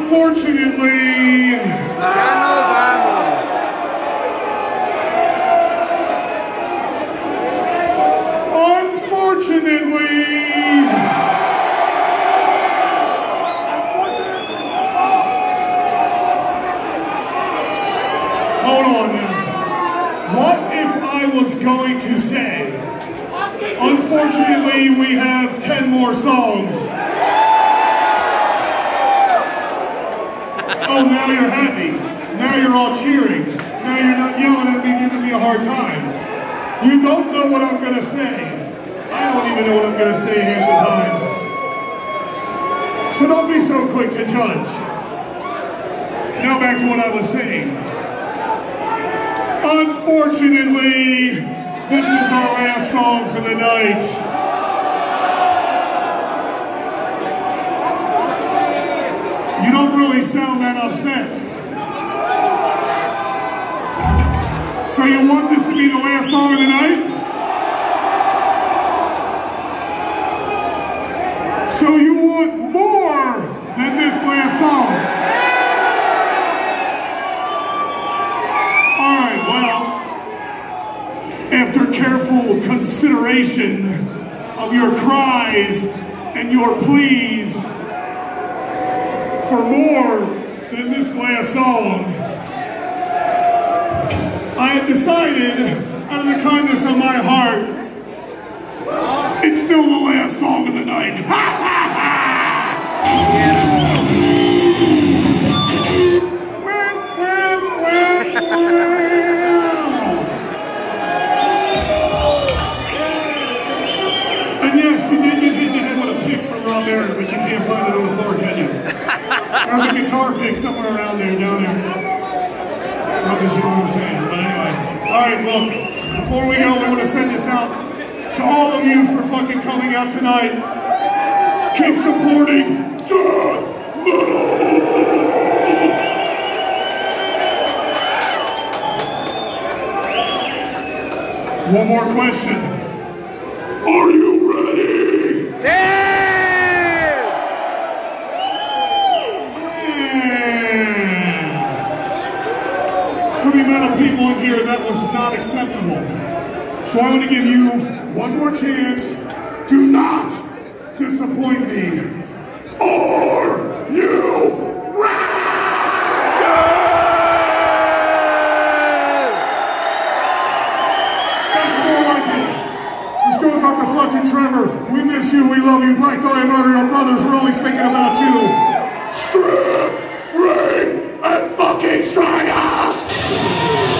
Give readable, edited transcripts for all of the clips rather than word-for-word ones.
Unfortunately, hold on now. What if I was going to say, unfortunately, we have 10 more songs? Oh, now you're happy. Now you're all cheering. Now you're not yelling at me, giving me a hard time. You don't know what I'm going to say. I don't even know what I'm going to say half the time. So don't be so quick to judge. Now back to what I was saying. Unfortunately, this is our last song for the night. You don't really sound that upset. So you want this to be the last song of the night? So you want more than this last song? All right, well, after careful consideration of your cries and your pleas for more than this last song, I have decided, out of the kindness of my heart, it's still the last song of the night. Ha ha ha! And yes, you did get hit in the head with a pick from Rob Aaron, but you can't find it on the floor, can you? There's a guitar pick somewhere around there, down there. Not that you know what I'm saying, but anyway. Alright, look, before we go, we want to send this out to all of you for fucking coming out tonight. Keep supporting death metal! One more question. Are you ready? Damn! For the amount of people in here, that was not acceptable. So I'm going to give you one more chance. Do not disappoint me. Are you ready? That's more like it. This goes out to fucking Trevor. We miss you. We love you. Black Dahlia Murder, our brothers. We're always thinking about you. Strip, ring, and fucking strike us!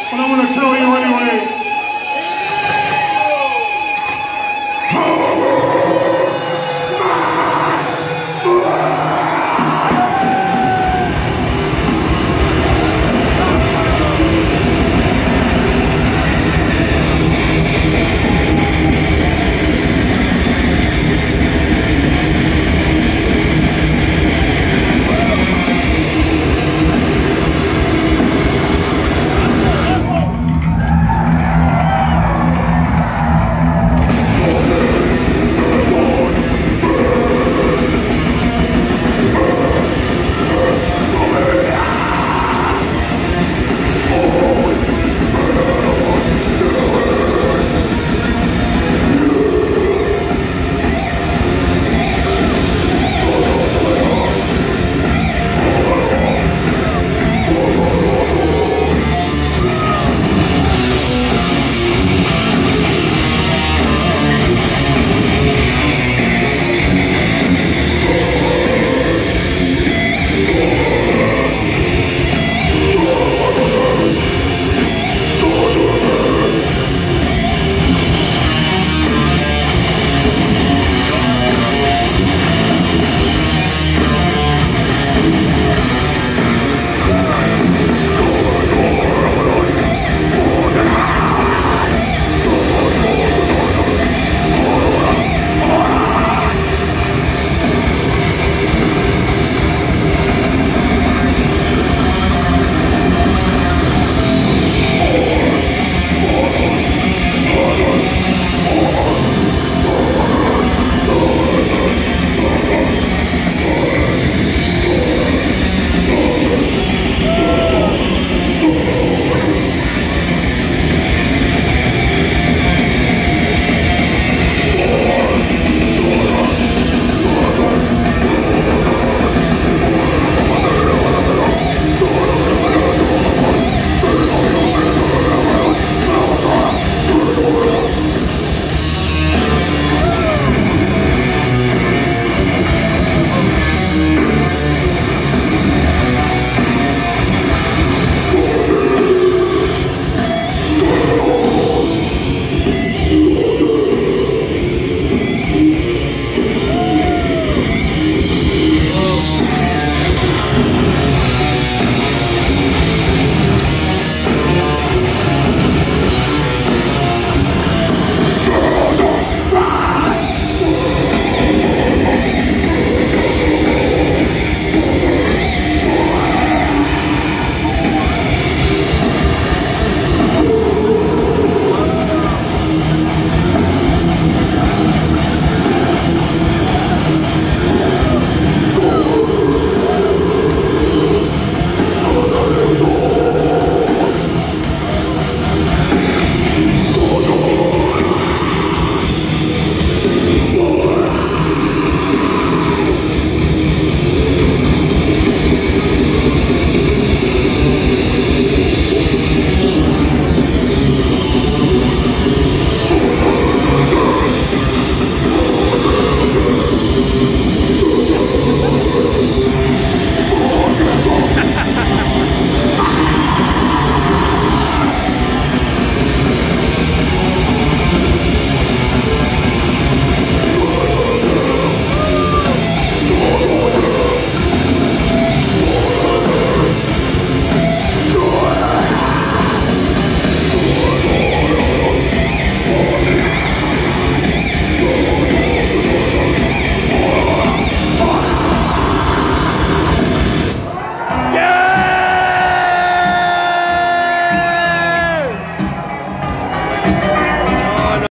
But I'm going to tell you anyway.